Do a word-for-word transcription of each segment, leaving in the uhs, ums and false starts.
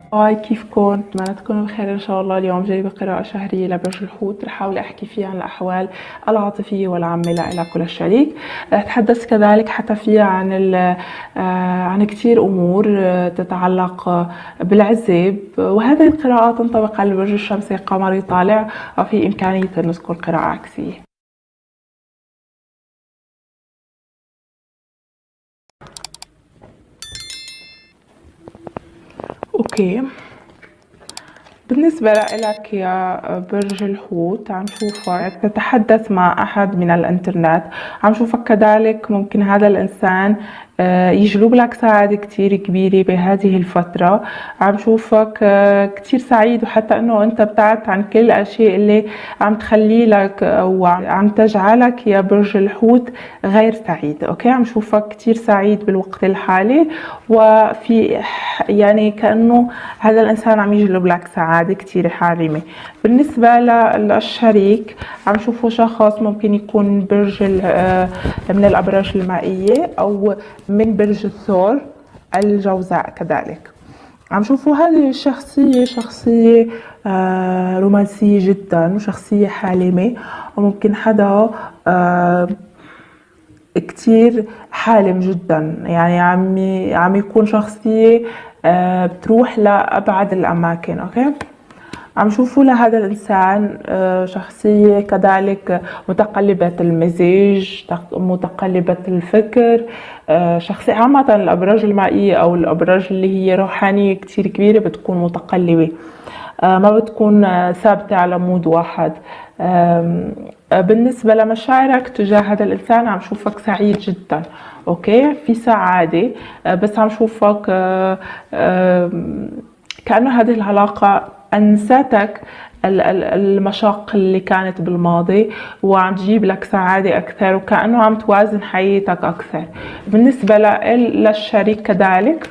هاي كيفكن؟ أتمنى تكونوا بخير إن شاء الله. اليوم جايبة قراءة شهرية لبرج الحوت، رح أحاول أحكي فيها عن الأحوال العاطفية والعامة لك وللشريك. رح أتحدث كذلك حتى فيها عن ال عن كتير أمور تتعلق بالعزاب، وهذه القراءة تنطبق على البرج الشمسي قمري طالع، وفي إمكانية أن تكون قراءة عكسية. أوكي، بالنسبة لك يا برج الحوت، عم شوفك تتحدث مع أحد من الإنترنت. عم شوفك كذلك ممكن هذا الإنسان يجلب لك سعادة كتير كبيرة بهذه الفترة. عم شوفك كتير سعيد، وحتى أنه أنت ابتعدت عن كل الأشياء اللي عم تخلي لك أو عم تجعلك يا برج الحوت غير سعيد. أوكي، عم شوفك كتير سعيد بالوقت الحالي، وفي يعني كأنه هذا الإنسان عم يجلب لك سعادة كتير حارمة. بالنسبة للشريك، عم شوفه شخص ممكن يكون برج من الأبراج المائية أو من برج الثور الجوزاء. كذلك عم شوفوا هذه الشخصية شخصية رومانسية جدا وشخصية حالمة، وممكن حدا كتير حالم جدا، يعني عم عم يكون شخصية بتروح لأبعد الأماكن. أوكي، عم شوفوا لهذا الإنسان شخصية كذلك متقلبة المزاج، متقلبة الفكر، شخصية عامة الأبراج المائية أو الأبراج اللي هي روحانية كتير كبيرة بتكون متقلبة، ما بتكون ثابتة على مود واحد. بالنسبة لمشاعرك تجاه هذا الإنسان، عم شوفك سعيد جدا. أوكي، في سعادة، بس عم شوفك كأنه هذه العلاقة أنستك المشاق اللي كانت بالماضي، وعم تجيب لك سعادة أكثر، وكأنه عم توازن حياتك أكثر. بالنسبة للشريك كذلك،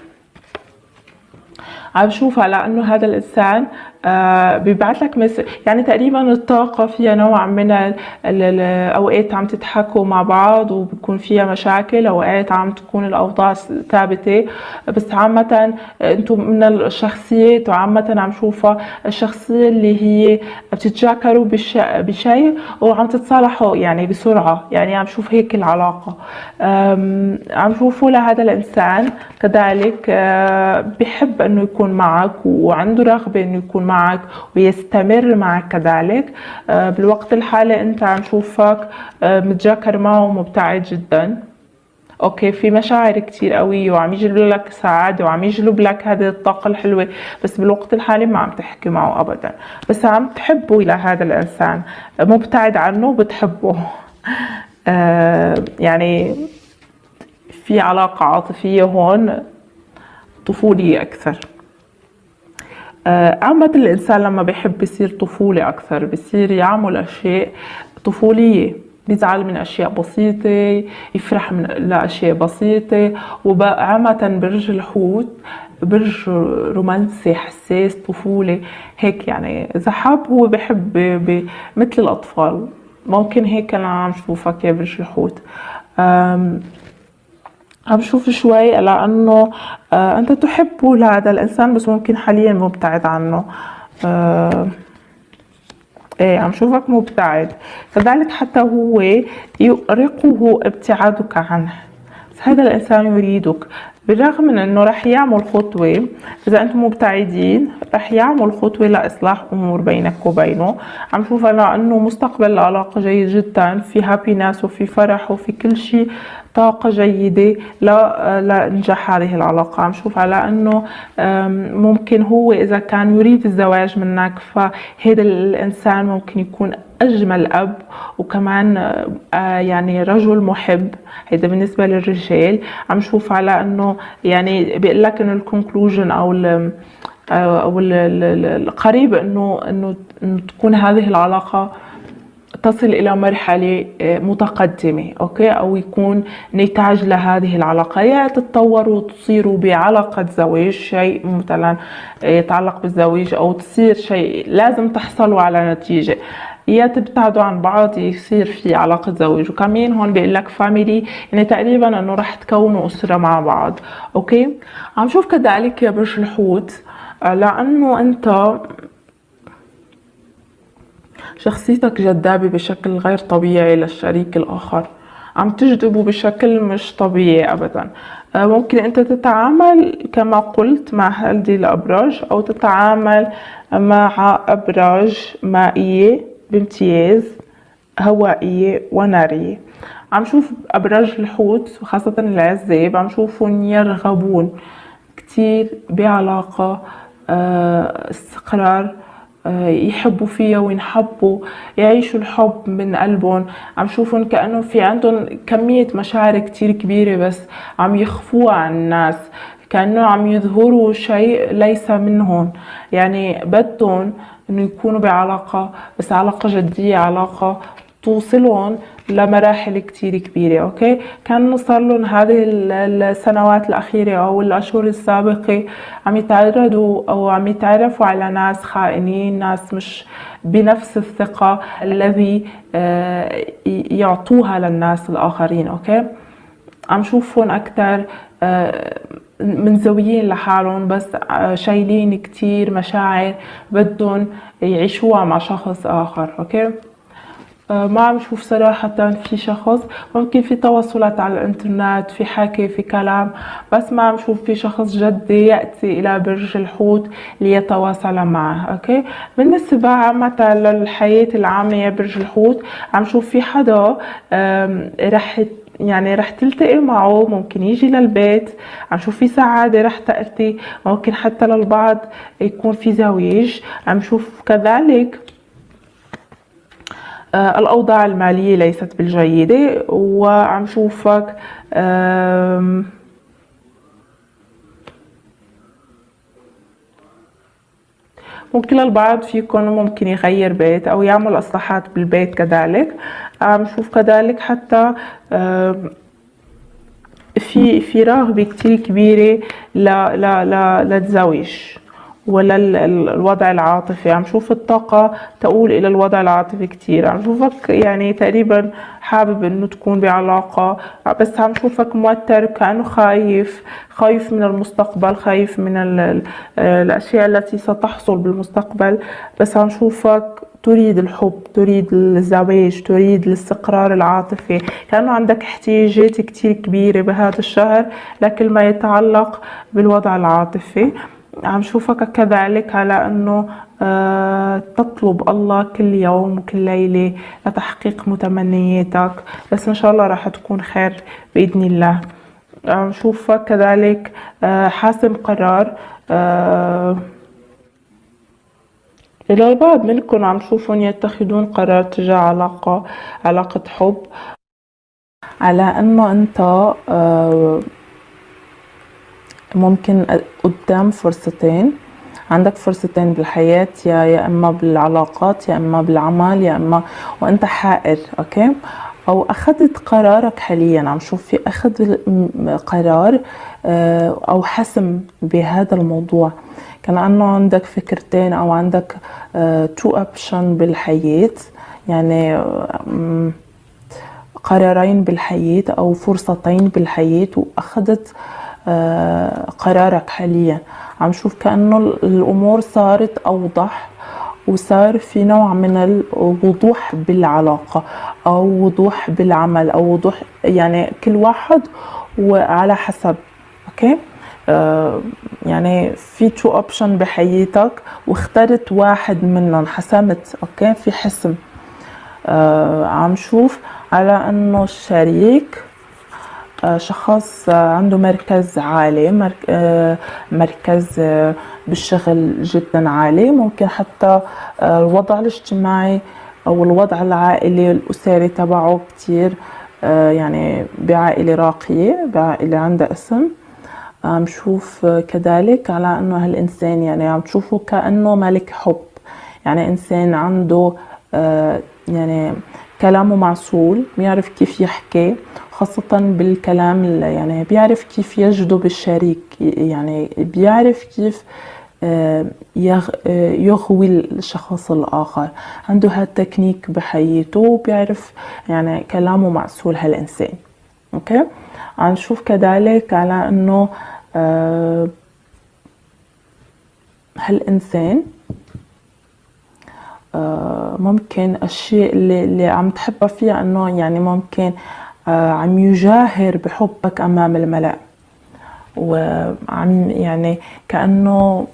عم شوفها لأنه هذا الإنسان آه بيبعث لك مس... يعني تقريبا الطاقة فيها نوع من ال... ال... أوقات عم تضحكوا مع بعض وبيكون فيها مشاكل، أوقات عم تكون الأوضاع ثابتة، بس عامة أنتم من الشخصيات، وعامة عم شوفها الشخصية اللي هي بتتجاكروا بش... بشيء وعم تتصالحوا يعني بسرعة، يعني عم شوف هيك العلاقة. عم شوفوا لهذا الإنسان كذلك آه بحب أنه يكون معك، وعنده رغبة أنه يكون معك ويستمر معك كذلك. بالوقت الحالي أنت عم شوفك متجاكر معه ومبتعد جدا. اوكي، في مشاعر كتير قوية وعم يجلب لك سعادة وعم يجلب لك هذه الطاقة الحلوة، بس بالوقت الحالي ما عم تحكي معه أبدا، بس عم تحبه لهذا الإنسان، مبتعد عنه بتحبه. آه يعني في علاقة عاطفية هون طفولية أكثر. عامة الإنسان لما بيحب بيصير طفولي أكثر، بيصير يعمل أشياء طفولية، بيزعل من أشياء بسيطة، يفرح من لأشياء بسيطة. وعامة برج الحوت برج رومانسي حساس طفولي هيك، يعني إذا حاب هو بحب مثل الأطفال. ممكن هيك أنا عم شوفك يا برج الحوت. عم شوف شوي لأنه آه أنت تحبه لهذا الإنسان، بس ممكن حاليا مبتعد عنه. آه ايه، عم شوفك مبتعد كذلك، حتى هو يؤرقه ابتعادك عنه، بس هذا الإنسان يريدك، بالرغم من أنه رح يعمل خطوة. إذا أنتم مبتعدين رح يعمل خطوة لإصلاح أمور بينك وبينه. عم شوف أنا أنه مستقبل العلاقة جيد جدا، في هابينس وفي فرح وفي كل شيء، طاقة جيدة لنجاح هذه العلاقة. عم شوف على أنه ممكن هو إذا كان يريد الزواج منك، فهذا الإنسان ممكن يكون أجمل أب، وكمان يعني رجل محب. هيدا بالنسبة للرجال. عم شوف على أنه يعني بيقول لك إنه الكونكلوجن أو ال أو القريب إنه إنه إنه تكون هذه العلاقة تصل إلى مرحلة متقدمة. أوكي، أو يكون نتاج لهذه العلاقة، يا تتطور وتصيروا بعلاقة زواج، شيء مثلا يتعلق بالزواج، أو تصير شيء لازم تحصلوا على نتيجة. يا تبتعدوا عن بعض يصير في علاقة زواج. وكمان هون بيقول لك فاميلي، يعني تقريبا انه رح تكونوا أسرة مع بعض. اوكي، عم شوف كذلك يا برج الحوت لأنه أنت شخصيتك جذابة بشكل غير طبيعي للشريك الآخر، عم تجذبه بشكل مش طبيعي أبدا. ممكن أنت تتعامل كما قلت مع هذه الأبراج أو تتعامل مع أبراج مائية بامتياز، هوائية ونارية. عم شوف أبراج الحوت وخاصة العزاب عم شوفهم يرغبون كتير بعلاقة استقرار، يحبوا فيها وينحبوا، يعيشوا الحب من قلبهم. عم شوفهم كأنه في عندهم كمية مشاعر كتير كبيرة بس عم يخفوها عن الناس، كأنه عم يظهروا شيء ليس منهم. يعني بدهم انه يكونوا بعلاقة بس علاقة جدية، علاقة توصلهم لمراحل كتير كبيرة. اوكي، كان صار لهم هذه السنوات الأخيرة أو الأشهر السابقة عم يتعرضوا أو عم يتعرفوا على ناس خائنين، ناس مش بنفس الثقة الذي يعطوها للناس الآخرين. اوكي، عم شوفهم أكتر منزويين لحالهم بس شايلين كتير مشاعر بدهم يعيشوها مع شخص آخر. اوكي، ما عم شوف صراحة في شخص، ممكن في تواصلات على الانترنت، في حكي، في كلام، بس ما عم شوف في شخص جدي يأتي إلى برج الحوت ليتواصل معه. أوكي، بالنسبة عامة للحياة العامة يا برج الحوت عم شوف في حدا رح يعني رح تلتقي معه، ممكن يجي للبيت، عم شوف في سعادة رح تأتي، ممكن حتى للبعض يكون في زواج. عم شوف كذلك آه الأوضاع المالية ليست بالجيدة، وعم شوفك ممكن البعض فيكم ممكن يغير بيت أو يعمل إصلاحات بالبيت. كذلك عم شوف كذلك حتى في في رغبة كتير كبيرة للزواج ولا الوضع العاطفي. عم شوف الطاقة تقول إلى الوضع العاطفي كتير. عم شوفك يعني تقريبا حابب إنه تكون بعلاقة، بس عم شوفك موتر كأنه خايف، خايف من المستقبل، خايف من الأشياء التي ستحصل بالمستقبل. بس عم شوفك تريد الحب، تريد الزواج، تريد الاستقرار العاطفي، كأنه عندك احتياجات كتير كبيرة بهذا الشهر لكل ما يتعلق بالوضع العاطفي. عم شوفك كذلك على أنه أه تطلب الله كل يوم وكل ليلة لتحقيق متمنياتك، بس إن شاء الله راح تكون خير بإذن الله. عم شوفك كذلك أه حاسم قرار. أه إلى البعض منكم عم شوفهم يتخذون قرار تجاه علاقة علاقة حب، على أنه أنت أه ممكن قدام فرصتين، عندك فرصتين بالحياة، يا يا إما بالعلاقات يا إما بالعمل يا إما وأنت حائر. أوكي، أو أخذت قرارك حاليا. عم شوف في أخذ قرار أو حسم بهذا الموضوع، كان أنه عندك فكرتين أو عندك تو أوبشن بالحياة، يعني قرارين بالحياة أو فرصتين بالحياة وأخذت قرارك حاليا. عم شوف كأنه الأمور صارت أوضح وصار في نوع من الوضوح بالعلاقة أو وضوح بالعمل أو وضوح، يعني كل واحد وعلى حسب. أوكي، آه يعني في تو أوبشن بحياتك واخترت واحد منهم، حسمت. أوكي، في حسم. آه عم شوف على أنه الشريك شخص عنده مركز عالي، مركز بالشغل جدا عالي، ممكن حتى الوضع الاجتماعي أو الوضع العائلي الأسري تبعه كتير، يعني بعائلة راقية، بعائلة عندها اسم. عم شوف كذلك على أنه هالإنسان يعني عم تشوفه كأنه ملك حب، يعني إنسان عنده يعني كلامه معسول، بيعرف كيف يحكي، خاصة بالكلام، يعني بيعرف كيف يجذب الشريك، يعني بيعرف كيف يغوي الشخص الآخر، عنده هالتكنيك بحياته، بيعرف يعني كلامه معسول هالإنسان. أوكي، عم نشوف كذلك على إنه هالإنسان ممكن الشيء اللي, اللي عم تحبه فيه إنه يعني ممكن عم يجاهر بحبك أمام الملأ، وعم يعني كأنه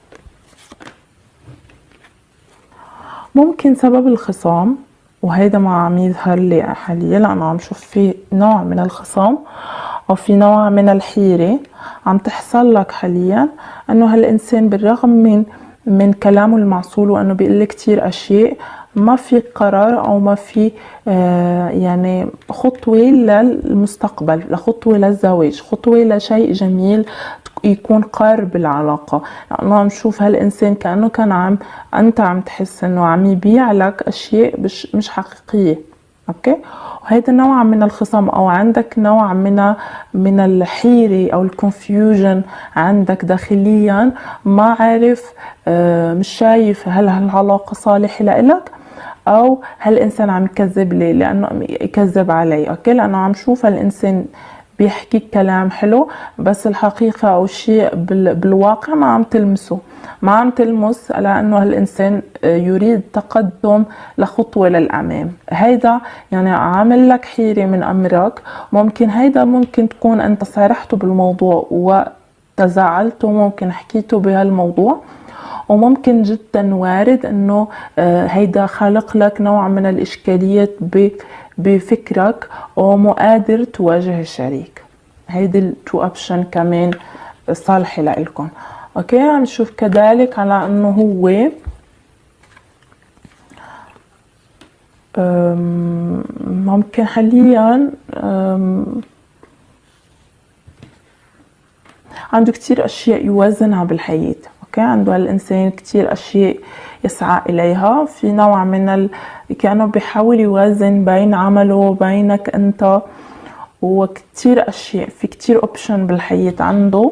ممكن سبب الخصام، وهيدا ما عم يظهر لي حاليا لأنه عم شوف في نوع من الخصام أو في نوع من الحيرة عم تحصل لك حاليا، أنه هالإنسان بالرغم من من كلامه المعسول وأنه بيقول لك كتير أشياء، ما في قرار أو ما في آه يعني خطوة للمستقبل، لخطوة للزواج، خطوة لشيء جميل يكون قارب العلاقة. لأنه عم شوف هالإنسان كأنه كان عم أنت عم تحس أنه عم يبيع لك أشياء مش حقيقية. أوكي، وهذا نوع من الخصام أو عندك نوع من من الحيرة أو الكونفيوجن عندك داخليا، ما عارف مش شايف هل هالعلاقة صالحة لإلك أو هل الإنسان عم يكذب لي لأنه يكذب علي. أوكي، لأنه عم شوف هالإنسان بيحكي كلام حلو بس الحقيقة أو الشيء بالواقع ما عم تلمسه، ما عم تلمس على أنه هالإنسان يريد تقدم لخطوة للأمام. هيدا يعني عامل لك حيرة من أمرك. ممكن هيدا ممكن تكون أنت صارحته بالموضوع وتزعلته، ممكن حكيته بهالموضوع، وممكن جدا وارد أنه هيدا خالق لك نوع من الإشكاليات بفكرك ومو قادر تواجه الشريك. هيدي التو اوبشن كمان صالحة لإلكم. اوكي، عم نشوف كذلك على انه هو ممكن حاليا عنده كتير اشياء يوازنها بالحياة. اوكي، عنده هالإنسان كتير اشياء يسعى اليها، في نوع من ال... كأنه بيحاول يوازن بين عمله وبينك انت، وكتير اشياء في كتير اوبشن بالحياة عنده.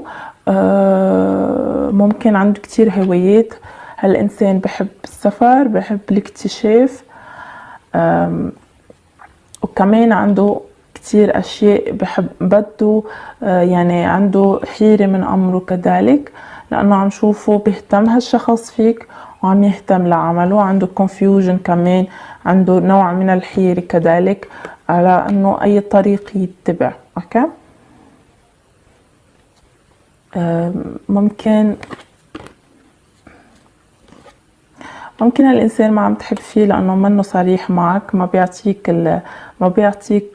ممكن عنده كتير هوايات. هالإنسان بحب السفر، بحب الاكتشاف، وكمان عنده كتير أشياء بحب بده يعني عنده حيرة من أمره كذلك، لأنه عم شوفه بيهتم هالشخص فيك وعم يهتم لعمله. عنده confusion كمان، عنده نوع من الحيرة كذلك على أنه أي طريق يتبع. أوكي، ممكن ممكن هالإنسان ما عم تحب فيه لأنه منه صريح معك، ما بيعطيك ما بيعطيك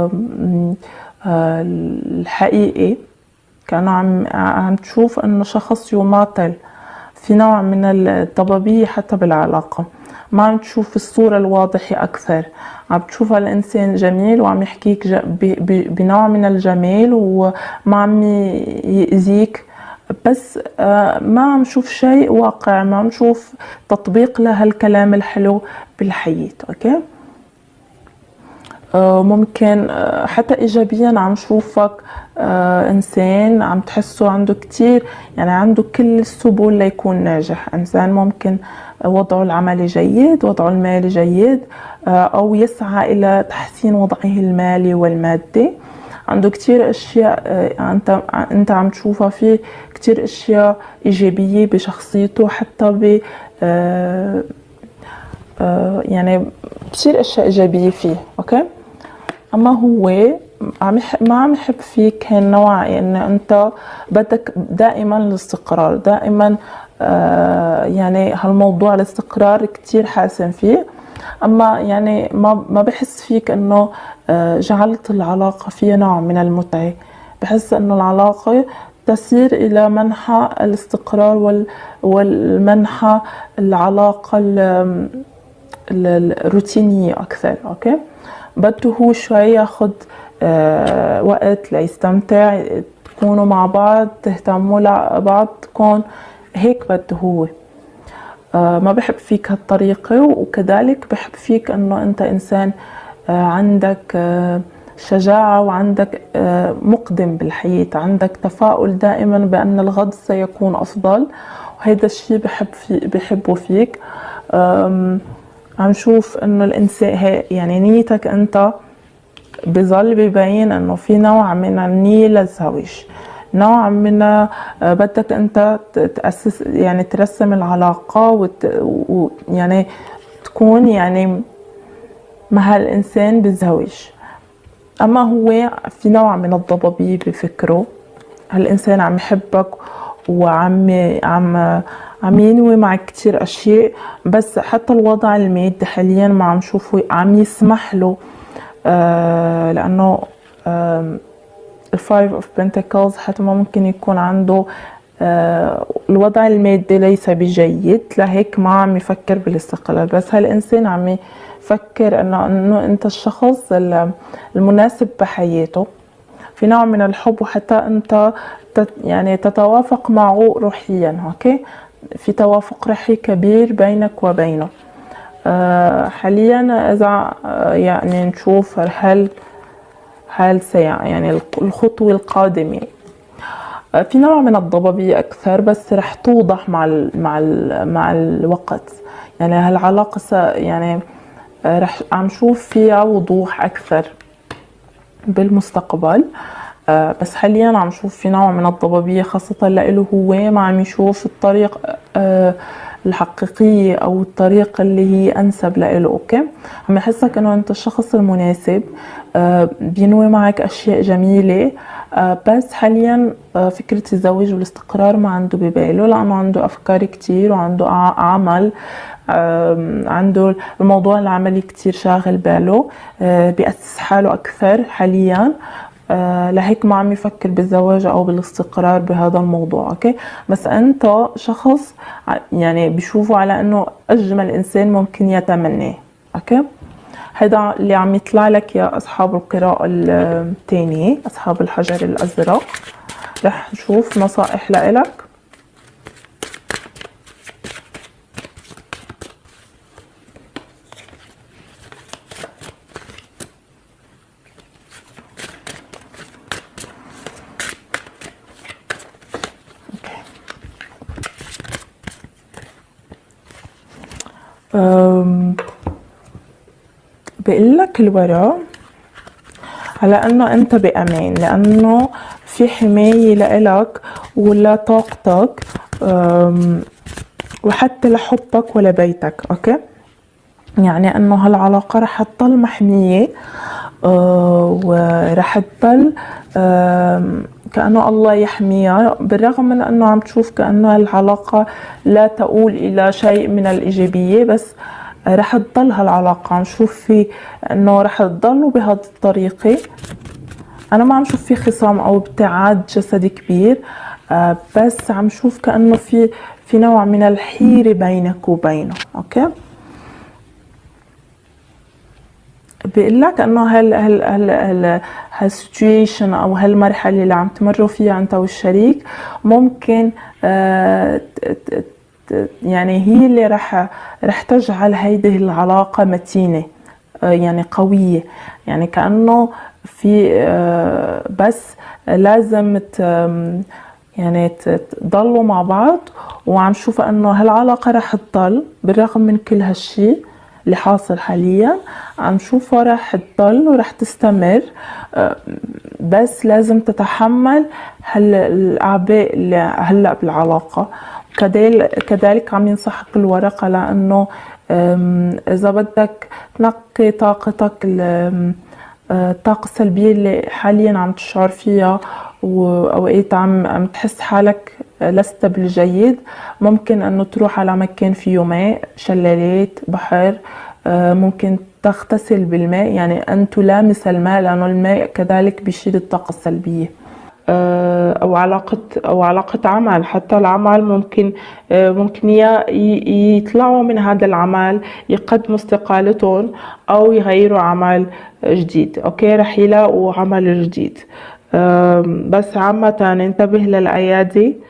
الحقيقي، كأنه عم عم تشوف إنه شخص يماطل، في نوع من الضبابية حتى بالعلاقة، ما عم تشوف الصورة الواضحة أكثر. عم تشوف الإنسان جميل وعم يحكيك بنوع من الجمال وما عم يأذيك، بس ما عم شوف شيء واقع، ما عم شوف تطبيق لهالكلام الحلو بالحياة. أوكي، ممكن حتى إيجابيا عم شوفك إنسان عم تحسه عنده كتير يعني عنده كل السبل ليكون ناجح. إنسان ممكن وضعه العملي جيد، وضعه المالي جيد، أو يسعى إلى تحسين وضعه المالي والمادي. عنده كتير أشياء أنت أنت عم تشوفها فيه، كتير أشياء إيجابية بشخصيته، حتى ب يعني كتير أشياء إيجابية فيه. أوكي، أما هو عم ما عم يحب فيك هالنوع، يعني أنت بدك دائما الاستقرار، دائما يعني هالموضوع الاستقرار كتير حاسم فيه. أما يعني ما ما بحس فيك إنه جعلت العلاقة فيها نوع من المتعة، بحس إنه العلاقة تسير إلى منحى الاستقرار وال والمنحى العلاقة الروتينية أكثر. أوكي، بده هو شوي ياخد آه وقت ليستمتع، تكونوا مع بعض، تهتموا لبعض، تكون هيك بده هو. آه ما بحب فيك هالطريقة، وكذلك بحب فيك انه انت انسان آه عندك آه شجاعة، وعندك آه مقدم بالحياة، عندك تفاؤل دائما بأن الغد سيكون أفضل، وهيدا الشي بحب في بحبه فيك. عم شوف انه الانسان هي يعني نيتك انت بظل ببين انه في نوع من النية للزواج، نوع من بدك انت تأسس يعني ترسم العلاقة وت ويعني تكون يعني مع هالإنسان بالزواج. أما هو في نوع من الضبابية بفكره، هالإنسان عم يحبك وعم عم عم ينوي معك كتير أشياء، بس حتى الوضع المادي حاليا ما عم شوفه عم يسمح له، آه لأنه آه الفايف اوف بنتكلز حتى ما ممكن يكون عنده آه الوضع المادي ليس بجيد، لهيك ما عم يفكر بالاستقلال. بس هالإنسان عم يفكر انه انه انت الشخص المناسب بحياته، في نوع من الحب، وحتى انت يعني تتوافق معه روحيا. اوكي، في توافق روحي كبير بينك وبينه. آه حاليا اذا يعني نشوف هل هل سيع يعني الخطوة القادمة في نوع من الضبابية أكثر، بس رح توضح مع ال مع ال مع الوقت. يعني هالعلاقة يعني رح عم شوف فيها وضوح أكثر بالمستقبل. آه بس حاليا عم شوف في نوع من الضبابية، خاصة لإله هو ما عم يشوف الطريق آه الحقيقية أو الطريق اللي هي أنسب لإله. أوكي، عم يحسك إنه أنت الشخص المناسب، آه بينوي معك أشياء جميلة، آه بس حاليا آه فكرة الزواج والاستقرار ما عنده بباله، لأنه عنده أفكار كتير وعنده عمل، آه عنده الموضوع العملي كتير شاغل باله، آه بيأسس حاله أكثر حاليا، آه لهيك ما عم يفكر بالزواج او بالاستقرار بهذا الموضوع. اوكي، بس انت شخص يعني بيشوفوا على انه اجمل انسان ممكن يتمناه. اوكي، هذا اللي عم يطلع لك يا اصحاب القراءة الثانية، اصحاب الحجر الازرق. رح نشوف نصائح لإلك. بقول لك الورق على انه انت بامان، لانه في حماية لإلك ولا طاقتك وحتى لحبك ولا بيتك. اوكي، يعني انه هالعلاقة رح تضل محمية، آه ورح تضل آه كأنه الله يحميها، بالرغم من انه عم تشوف كأنه العلاقة لا تؤول الى شيء من الايجابية، بس رح تضل هالعلاقة. عم شوف في انه رح تضلوا بهذه الطريقة. انا ما عم شوف في خصام او ابتعاد جسدي كبير، آه بس عم شوف كأنه في في نوع من الحيرة بينك وبينه. اوكي، بيقول لك انه هال هال هال هال هالسيتويشن او هالمرحله اللي عم تمروا فيها انت والشريك ممكن آه يعني هي اللي رح رح تجعل هيدي العلاقه متينه، آه يعني قويه. يعني كانه في آه بس لازم يعني تضلوا مع بعض، وعم شوف انه هالعلاقه رح تضل بالرغم من كل هالشي اللي حاصل حاليا. عم شوفها رح تضل ورح تستمر، بس لازم تتحمل هالأعباء اللي هلأ بالعلاقة. كذلك عم ينصحك الورقة لأنه إذا بدك تنقي طاقتك الطاقة السلبية اللي حاليا عم تشعر فيها، وأوقات عم عم تحس حالك لست بالجيد، ممكن أنه تروح على مكان فيه ماء، شلالات، بحر، ممكن تغتسل بالماء، يعني أن تلامس الماء، لأنه الماء كذلك بيشيل الطاقة السلبية. أو علاقة أو علاقة عمل، حتى العمل ممكن ممكن يطلعوا من هذا العمل يقدموا استقالتهم أو يغيروا عمل جديد. أوكي، رح يلاقوا عمل جديد. بس عامة انتبه للأيادي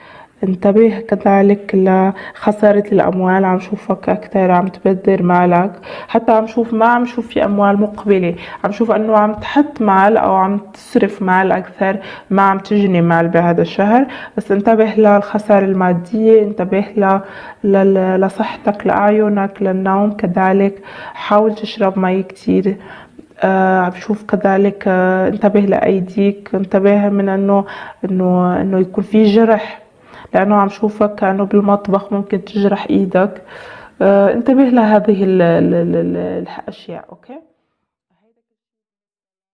انتبه كذلك لخسارة الأموال، عم شوفك أكتر عم تبذر مالك، حتى عم شوف ما عم شوف في أموال مقبلة، عم شوف أنه عم تحط مال أو عم تصرف مال أكثر ما عم تجني مال بهذا الشهر. بس انتبه للخسارة المادية، انتبه ل... ل... لصحتك، لأعينك، للنوم كذلك. حاول تشرب مي كتير. آه عم بشوف كذلك آه انتبه لأيديك، انتبه من انه انه انه يكون في جرح، لانه عم شوفك كأنه بالمطبخ ممكن تجرح ايدك. آه انتبه لهذه ال ال ال الاشياء. اوكي.